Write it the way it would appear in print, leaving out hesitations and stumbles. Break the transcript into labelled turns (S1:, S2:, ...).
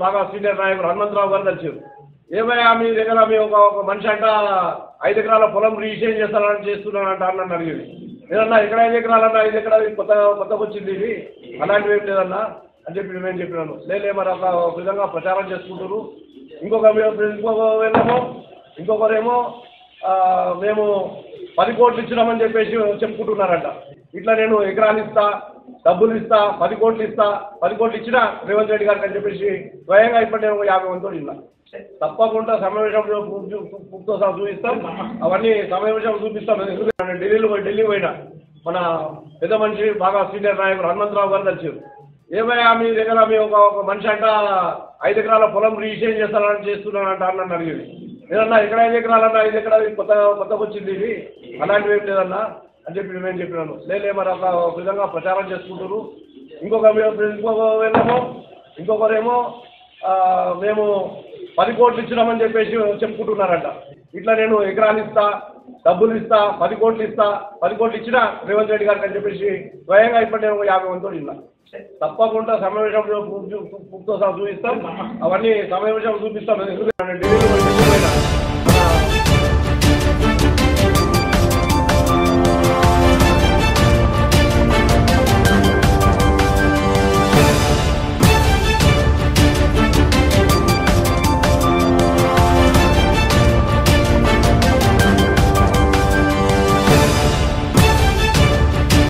S1: బాగా సీనియర్ నాయకులు హనుమంతరావు గారు కలిసారు. ఏమయ్యా మీ దగ్గర మీ ఒక మనిషి అంట 5 ఎకరాల పొలం రిజిస్ట్రేషన్ చేస్తానని చేస్తున్నానంట అని అడిగింది. లేదన్నా ఎక్కడ 5 ఎకరాలన్నా 5 ఎకరాలు కొత్తగా వచ్చింది ఇది అలాంటివి ఏం లేదన్నా అని చెప్పి నేను చెప్పినాను. లేదు మరి ఒక విధంగా ప్రచారం చేసుకుంటారు. ఇంకొకరేమో మేము 10 కోట్లు ఇచ్చినామని చెప్పేసి చెప్పుకుంటున్నారంట. ఇట్లా నేను ఎకరాలు ఇస్తా, డబ్బులు ఇస్తా, 10 కోట్లు ఇస్తా, 10 కోట్లు ఇచ్చినా రేవంత్ రెడ్డి గారికి అని చెప్పేసి స్వయంగా ఇప్పుడు నేను 50 మందితో ఇన్నా. తప్పకుండా సమావేశంలో ప్రూఫ్తో సహా చూపిస్తాం. అవన్నీ సమావేశం చూపిస్తాం. ఎందుకంటే ఢిల్లీ పోయినా మన పెద్ద మనిషి బాగా సీనియర్ నాయకులు హనుమంతరావు గారు కలిసారు. ఏమయ్యా మీ దగ్గర మీ ఒక మనిషి అంట 5 ఎకరాల పొలం రిజిస్ట్రేషన్ చేస్తానని చేస్తున్నానంట అని అడిగింది. లేదన్నా ఎక్కడ 5 ఎకరాలన్నా 5 ఎకరాలు కొత్తగా వచ్చింది ఇది అలాంటివి ఏం లేదన్నా అని చెప్పి నేను చెప్పినాను. లేదు మరి ఒక విధంగా ప్రచారం చేసుకుంటారు. ఇంకొకరేమో మేము 10 కోట్లు ఇచ్చినామని చెప్పేసి చెప్పుకుంటున్నారంట. ఇట్లా నేను ఎకరాలు ఇస్తా, డబ్బులు ఇస్తా, 10 కోట్లు ఇస్తా, 10 కోట్లు ఇచ్చినా రేవంత్ రెడ్డి గారికి అని చెప్పేసి స్వయంగా ఇప్పుడు నేను 50 మందితో ఇన్నా. తప్పకుండా సమావేశంలో ప్రూఫ్తో సహా చూపిస్తాం. అవన్నీ సమావేశం చూపిస్తాం. ఎందుకంటే ఢిల్లీ